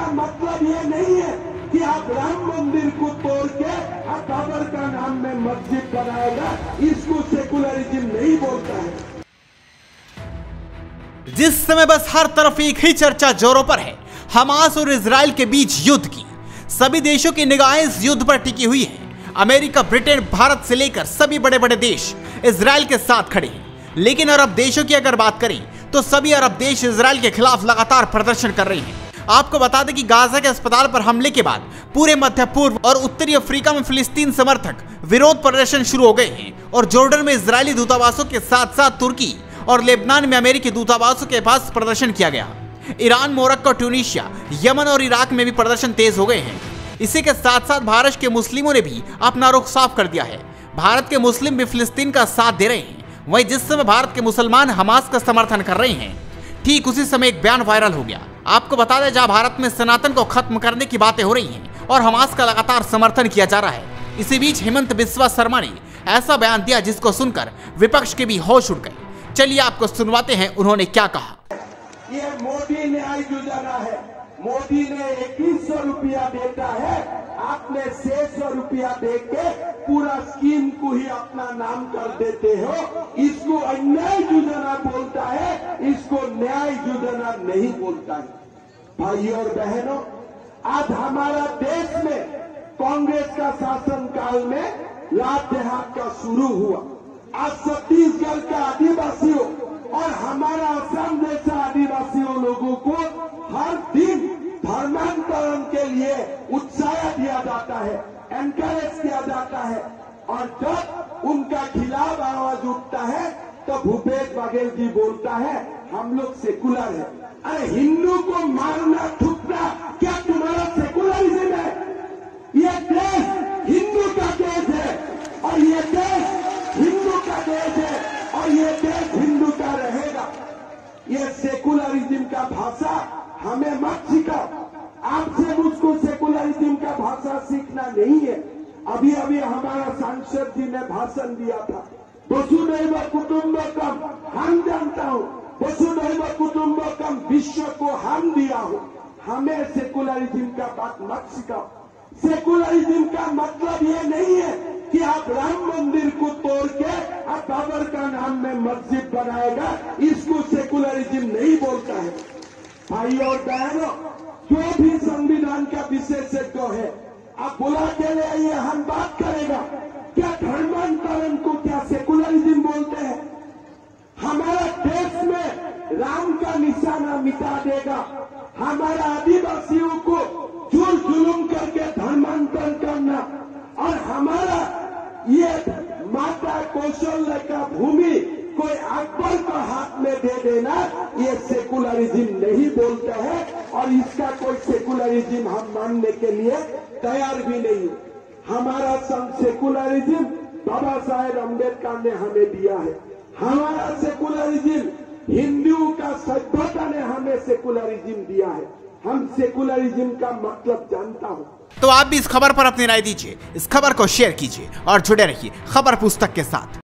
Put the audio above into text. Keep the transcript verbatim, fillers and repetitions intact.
का मतलब ये नहीं है कि आप राम मंदिर को तोड़ के आप बाबर का नाम में मस्जिद बनाएगा, इसको सेकुलरिज्म नहीं बोलता है। जिस समय बस हर तरफ एक ही चर्चा जोरों पर है, हमास और इजराइल के बीच युद्ध की। सभी देशों की निगाहें इस युद्ध पर टिकी हुई हैं। अमेरिका, ब्रिटेन, भारत से लेकर सभी बड़े बड़े देश इजराइल के साथ खड़े हैं। लेकिन अरब देशों की अगर बात करें तो सभी अरब देश इजराइल के खिलाफ लगातार प्रदर्शन कर रहे हैं। आपको बता दें कि गाजा के अस्पताल पर हमले के बाद पूरे मध्य पूर्व और उत्तरी अफ्रीका में फिलिस्तीन समर्थक विरोध प्रदर्शन शुरू हो गए हैं और जॉर्डन में इजरायली दूतावासों के साथ साथ तुर्की और लेबनान में अमेरिकी दूतावासों के पास प्रदर्शन किया गया। ईरान, मोरक्को, ट्यूनीशिया, यमन और इराक में भी प्रदर्शन तेज हो गए हैं। इसी के साथ साथ भारत के मुस्लिमों ने भी अपना रुख साफ कर दिया है। भारत के मुस्लिम भी फिलिस्तीन का साथ दे रहे हैं। वहीं जिस समय भारत के मुसलमान हमास का समर्थन कर रहे हैं, ठीक उसी समय एक बयान वायरल हो गया। आपको बता दें, जहां भारत में सनातन को खत्म करने की बातें हो रही हैं और हमास का लगातार समर्थन किया जा रहा है, इसी बीच हेमंत बिस्वा शर्मा ने ऐसा बयान दिया जिसको सुनकर विपक्ष के भी होश उड़ गए। चलिए आपको सुनवाते हैं उन्होंने क्या कहा। ये मोदी न्याय योजना है। मोदी ने इक्कीस सौ रुपया देता है, आपने छह सौ रुपया दे के पूरा स्कीम को ही अपना नाम कर देते हो। इसको अन्याय योजना बोलता है, इसको न्याय योजना नहीं बोलता है। भाइयों और बहनों, आज हमारा देश में कांग्रेस का शासन काल में लात देहात का शुरू हुआ। आज छत्तीसगढ़ के आदिवासियों और हमारा असम जैसा आदिवासियों लोगों को हर दिन धर्मांतरण के लिए उत्साह दिया जाता है, एनकरेज किया जाता है। और जब उनका खिलाफ आवाज उठता है तो भूपेश बघेल जी बोलता है हम लोग सेकुलर है। अरे हिंदू को मारना थूकना क्या तुम्हारा सेकुलरिज्म है? ये देश हिंदू का देश है और ये देश हिंदू का देश है और ये देश हिंदू का रहेगा। ये सेकुलरिज्म का भाषा हमें मत सिखाओ। आपसे मुझको सेकुलरिज्म का भाषा सीखना नहीं है। अभी अभी हमारा सांसद जी ने भाषण दिया था, वसुधैव कुटुंबकम, हम जानता हूँ वसुधैव कुटुंबकम विश्व को हम दिया हो। हमें सेकुलरिज्म का बात मत सिखाओ। सेकुलरिज्म का मतलब ये नहीं है कि आप राम मंदिर को तोड़ के आप बाबर का नाम में मस्जिद बनाएगा, इसको सेकुलरिज्म नहीं बोलता है। भाइयों और बहनों, जो भी संविधान का विशेषज्ञ है, आप बुला के ले आइए, हम बात करेगा। क्या धर्मांतरण को क्या सेकुलरिज्म बोलते हैं? हमारा देश में राम का निशाना मिटा देगा, हमारा आदिवासियों को जुल जुलूम करके धर्मांतरण करना और हमारा ये माता कौशल्य का भूमि कोई अकबर को हाथ में दे देना, ये सेकुलरिज्म नहीं बोलता है और इसका कोई सेकुलरिज्म हम मानने के लिए तैयार भी नहीं। हमारा संघ सेकुलरिज्म बाबा साहेब अम्बेडकर ने हमें दिया है। हमारा सेकुलरिज्म हिंदुओं का सभ्यता ने हमें सेकुलरिज्म दिया है। हम सेकुलरिज्म का मतलब जानता हूँ। तो आप भी इस खबर पर अपनी राय दीजिए, इस खबर को शेयर कीजिए और जुड़े रहिए खबर पुस्तक के साथ।